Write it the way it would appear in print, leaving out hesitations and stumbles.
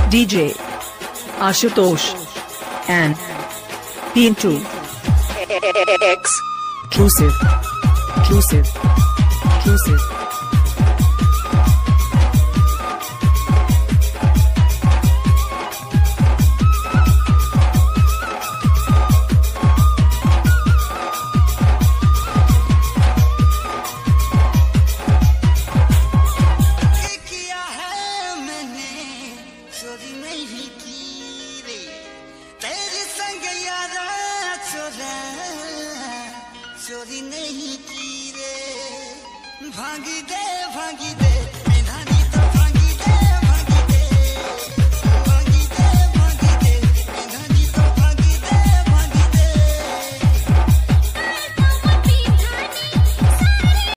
DJ Ashutosh and Pintu exclusive. चोरी नहीं की रे भांगी दे